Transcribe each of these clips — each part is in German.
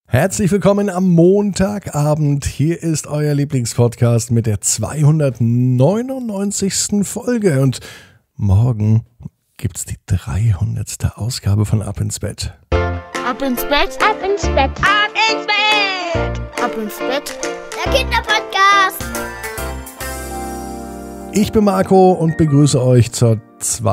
Herzlich willkommen am Montagabend. Hier ist euer Lieblingspodcast mit der 299. Folge und morgen gibt's die 300. Ausgabe von Ab ins Bett. Ab ins Bett, ab ins Bett, ab ins Bett, ab ins Bett, der Kinderpodcast. Ich bin Marco und begrüße euch zur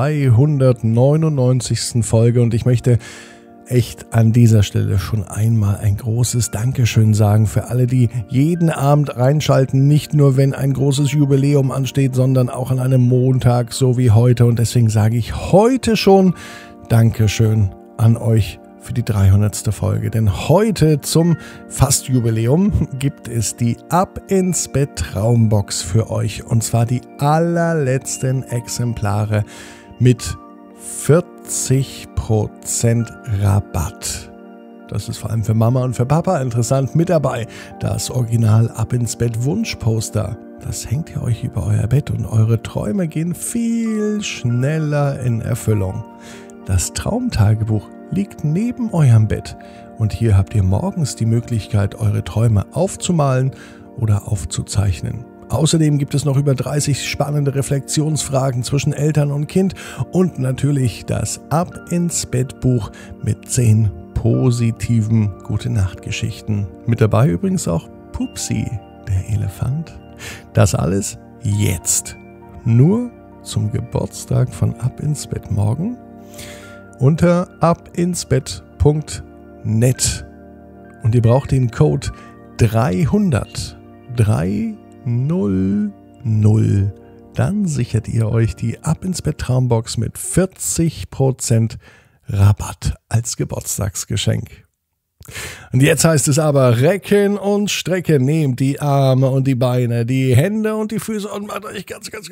299. Folge und ich möchte echt an dieser Stelle schon einmal ein großes Dankeschön sagen für alle, die jeden Abend reinschalten, nicht nur wenn ein großes Jubiläum ansteht, sondern auch an einem Montag, so wie heute. Und deswegen sage ich heute schon Dankeschön an euch für die 300. Folge. Denn heute zum Fast-Jubiläum gibt es die Ab ins Bett Traumbox für euch. Und zwar die allerletzten Exemplare mit 40% Rabatt. Das ist vor allem für Mama und für Papa interessant. Mit dabei das Original Ab ins Bett Wunschposter. Das hängt ihr euch über euer Bett und eure Träume gehen viel schneller in Erfüllung. Das Traumtagebuch liegt neben eurem Bett und hier habt ihr morgens die Möglichkeit, eure Träume aufzumalen oder aufzuzeichnen. Außerdem gibt es noch über 30 spannende Reflexionsfragen zwischen Eltern und Kind und natürlich das Ab ins Bett Buch mit 10 positiven Gute-Nacht-Geschichten. Mit dabei übrigens auch Pupsi, der Elefant. Das alles jetzt. Nur zum Geburtstag von Ab ins Bett morgen unter abinsbett.net. Und ihr braucht den Code 300. 300. Dann sichert ihr euch die Ab ins Bett Traumbox mit 40% Rabatt als Geburtstagsgeschenk. Und jetzt heißt es aber recken und strecken. Nehmt die Arme und die Beine, die Hände und die Füße und macht euch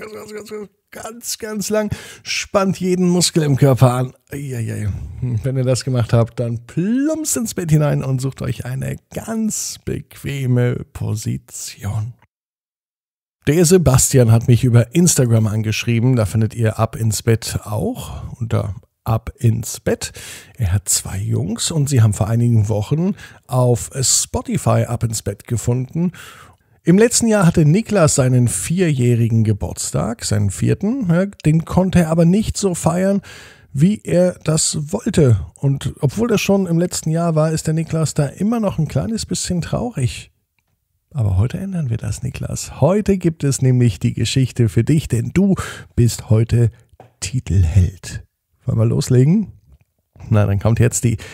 ganz lang. Spannt jeden Muskel im Körper an. Wenn ihr das gemacht habt, dann plumpst ins Bett hinein und sucht euch eine ganz bequeme Position. Der Sebastian hat mich über Instagram angeschrieben, da findet ihr Ab ins Bett auch unter Ab ins Bett. Er hat 2 Jungs und sie haben vor einigen Wochen auf Spotify Ab ins Bett gefunden. Im letzten Jahr hatte Niklas seinen 4-jährigen Geburtstag, seinen 4. Den konnte er aber nicht so feiern, wie er das wollte. Und obwohl das schon im letzten Jahr war, ist der Niklas da immer noch ein kleines bisschen traurig. Aber heute ändern wir das, Niklas. Heute gibt es nämlich die Geschichte für dich, denn du bist heute Titelheld. Wollen wir loslegen? Na, dann kommt jetzt die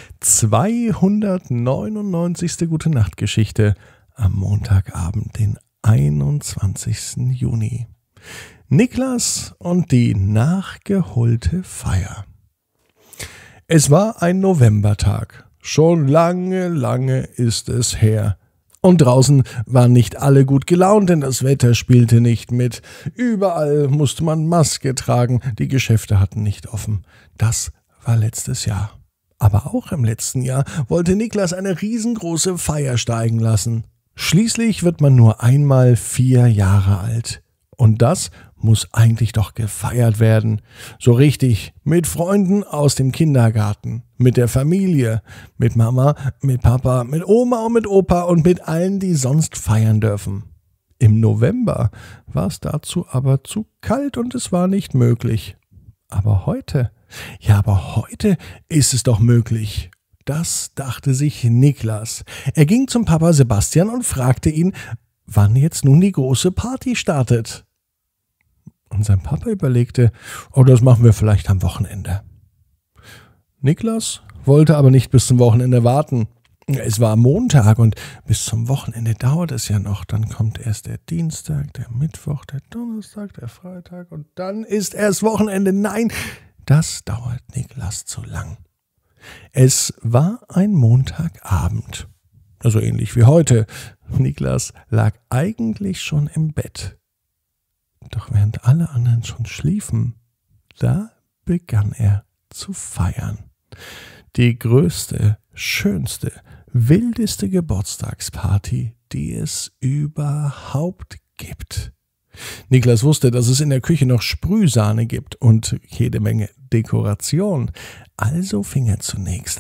299. Gute-Nacht-Geschichte am Montagabend, den 21. Juni. Niklas und die nachgeholte Feier. Es war ein Novembertag. Schon lange ist es her. Und draußen waren nicht alle gut gelaunt, denn das Wetter spielte nicht mit. Überall musste man Maske tragen, die Geschäfte hatten nicht offen. Das war letztes Jahr. Aber auch im letzten Jahr wollte Niklas eine riesengroße Feier steigen lassen. Schließlich wird man nur einmal 4 Jahre alt. Und das muss eigentlich doch gefeiert werden. So richtig, mit Freunden aus dem Kindergarten, mit der Familie, mit Mama, mit Papa, mit Oma und mit Opa und mit allen, die sonst feiern dürfen. Im November war es dazu aber zu kalt und es war nicht möglich. Aber heute ist es doch möglich. Das dachte sich Niklas. Er ging zum Papa Sebastian und fragte ihn, wann jetzt nun die große Party startet. Und sein Papa überlegte, das machen wir vielleicht am Wochenende. Niklas wollte aber nicht bis zum Wochenende warten. Es war Montag und bis zum Wochenende dauert es ja noch. Dann kommt erst der Dienstag, der Mittwoch, der Donnerstag, der Freitag und dann ist erst Wochenende. Nein, das dauert Niklas zu lang. Es war ein Montagabend, also ähnlich wie heute. Niklas lag eigentlich schon im Bett. Doch während alle anderen schon schliefen, da begann er zu feiern. Die größte, schönste, wildeste Geburtstagsparty, die es überhaupt gibt. Niklas wusste, dass es in der Küche noch Sprühsahne gibt und jede Menge Dekoration. Also fing er zunächst an,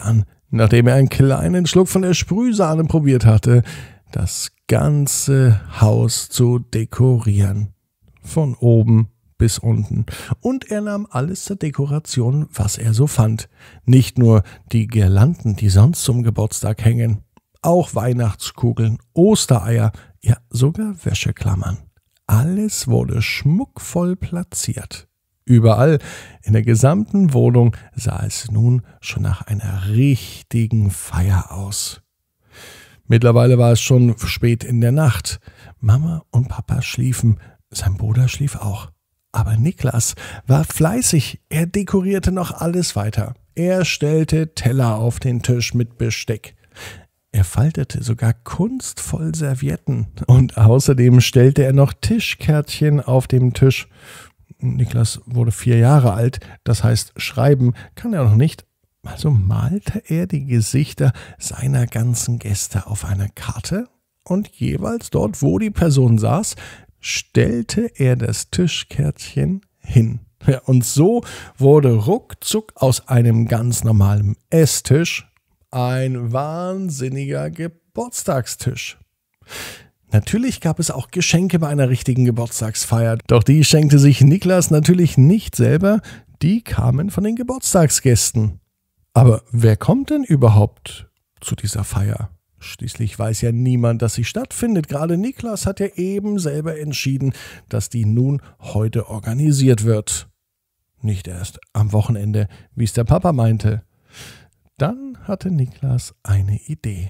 Nachdem er einen kleinen Schluck von der Sprühsahne probiert hatte, das ganze Haus zu dekorieren. Von oben bis unten. Und er nahm alles zur Dekoration, was er so fand. Nicht nur die Girlanden, die sonst zum Geburtstag hängen, auch Weihnachtskugeln, Ostereier, ja sogar Wäscheklammern. Alles wurde schmuckvoll platziert. Überall in der gesamten Wohnung sah es nun schon nach einer richtigen Feier aus. Mittlerweile war es schon spät in der Nacht. Mama und Papa schliefen, sein Bruder schlief auch. Aber Niklas war fleißig, er dekorierte noch alles weiter. Er stellte Teller auf den Tisch mit Besteck. Er faltete sogar kunstvoll Servietten und außerdem stellte er noch Tischkärtchen auf dem Tisch. Niklas wurde 4 Jahre alt, das heißt, schreiben kann er noch nicht. Also malte er die Gesichter seiner ganzen Gäste auf einer Karte und jeweils dort, wo die Person saß, stellte er das Tischkärtchen hin. Ja, und so wurde ruckzuck aus einem ganz normalen Esstisch ein wahnsinniger Geburtstagstisch. Natürlich gab es auch Geschenke bei einer richtigen Geburtstagsfeier, doch die schenkte sich Niklas natürlich nicht selber, die kamen von den Geburtstagsgästen. Aber wer kommt denn überhaupt zu dieser Feier? Schließlich weiß ja niemand, dass sie stattfindet. Gerade Niklas hat ja eben selber entschieden, dass die nun heute organisiert wird. Nicht erst am Wochenende, wie es der Papa meinte. Dann hatte Niklas eine Idee.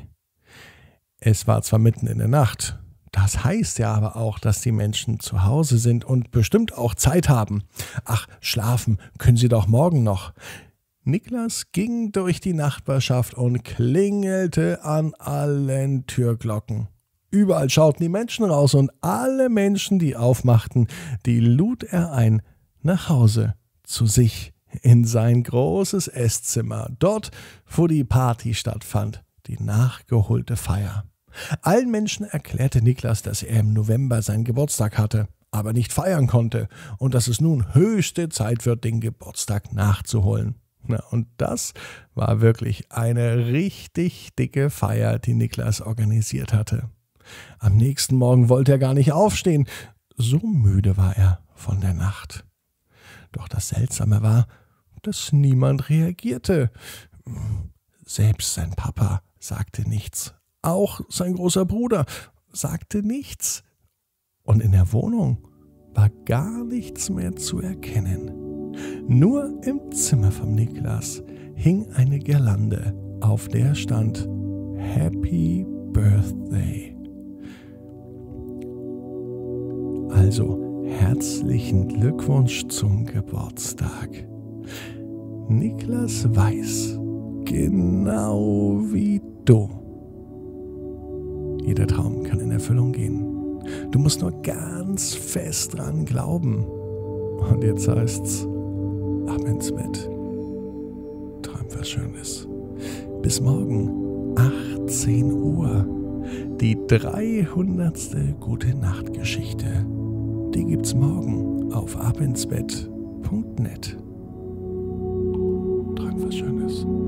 Es war zwar mitten in der Nacht, das heißt ja aber auch, dass die Menschen zu Hause sind und bestimmt auch Zeit haben. Ach, schlafen können sie doch morgen noch. Niklas ging durch die Nachbarschaft und klingelte an allen Türglocken. Überall schauten die Menschen raus und alle Menschen, die aufmachten, die lud er ein nach Hause zu sich in sein großes Esszimmer, dort, wo die Party stattfand, die nachgeholte Feier. Allen Menschen erklärte Niklas, dass er im November seinen Geburtstag hatte, aber nicht feiern konnte und dass es nun höchste Zeit wird, den Geburtstag nachzuholen. Na, und das war wirklich eine richtig dicke Feier, die Niklas organisiert hatte. Am nächsten Morgen wollte er gar nicht aufstehen, so müde war er von der Nacht. Doch das Seltsame war, dass niemand reagierte. Selbst sein Papa sagte nichts. Auch sein großer Bruder sagte nichts. Und in der Wohnung war gar nichts mehr zu erkennen. Nur im Zimmer von Niklas hing eine Girlande, auf der stand Happy Birthday. Also herzlichen Glückwunsch zum Geburtstag. Niklas weiß, genau wie du. Jeder Traum kann in Erfüllung gehen. Du musst nur ganz fest dran glauben. Und jetzt heißt's, ab ins Bett. Träum was Schönes. Bis morgen, 18 Uhr. Die 300. Gute-Nacht-Geschichte. Die gibt's morgen auf abinsbett.net. Träum was Schönes.